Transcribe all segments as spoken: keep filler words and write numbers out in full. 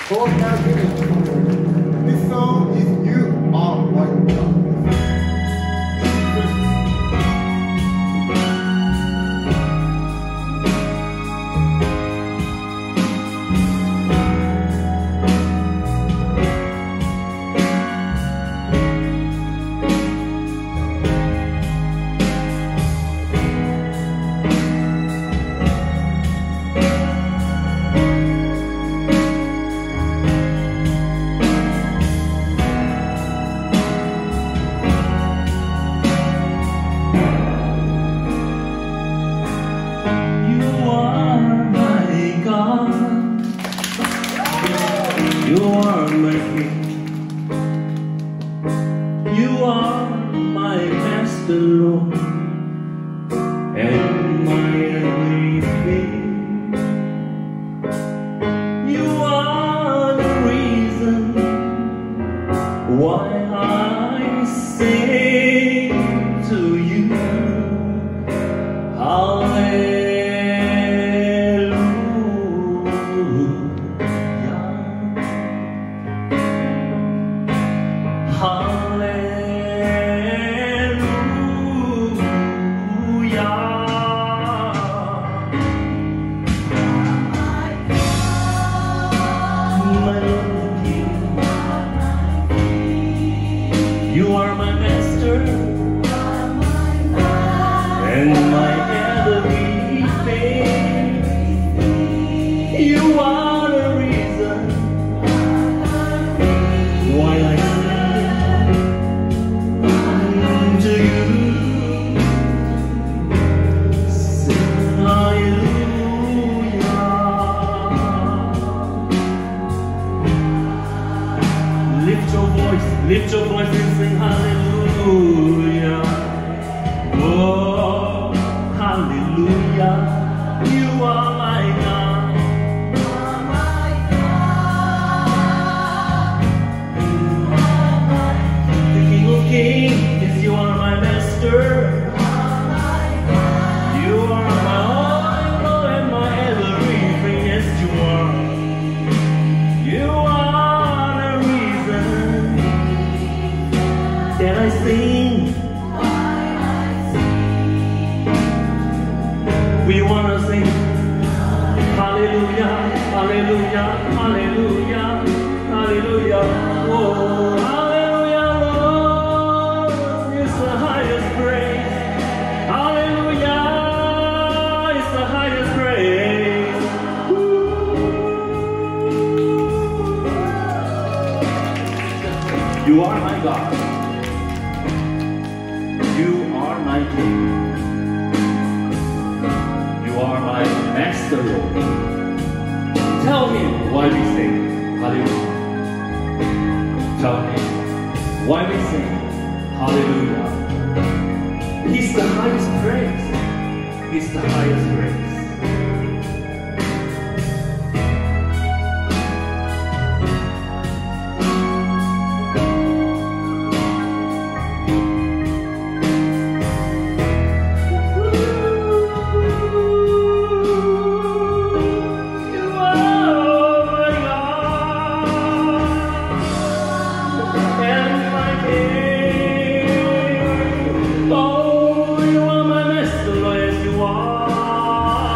For that minute, this song is You Are My God. You are my king. You are my master, Lord, and my everything. You are the reason why I sing to you. Hallelujah. You are my master and my everything. You are the reason why I sing to you. Sing hallelujah. Lift your voice, lift your voice and sing hallelujah. Oh, hallelujah. You are my God. The King of Kings, yes, you are my master. You are my all and my everything, yes, you are. You are the reason that I sing. We wanna sing hallelujah, hallelujah, hallelujah, hallelujah. Oh, hallelujah, Lord, it's the highest praise. Hallelujah, it's the highest praise. You are my God. You are my King. You are my master, Lord. Tell him why we sing hallelujah. Tell him why we sing hallelujah. He's the highest praise. He's the highest praise. Oh, you are my master, yes, you are.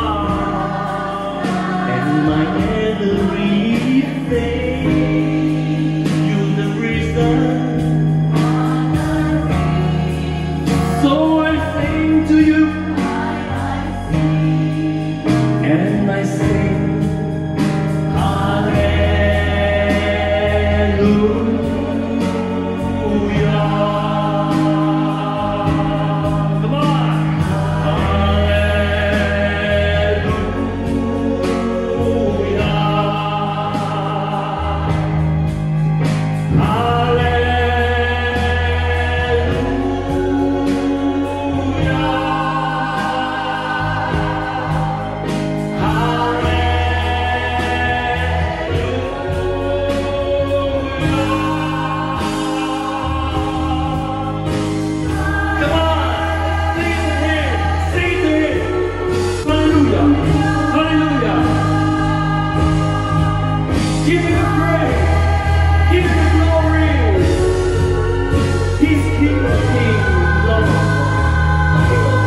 the praise. Give him the glory. He's King of Kings, Lord of Lords. King of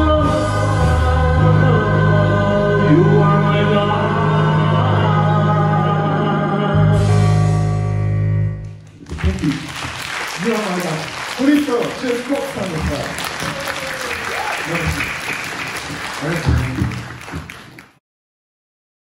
Kings, you are my God. Thank you. You are my God. Please go. Just go stand with her. Yes.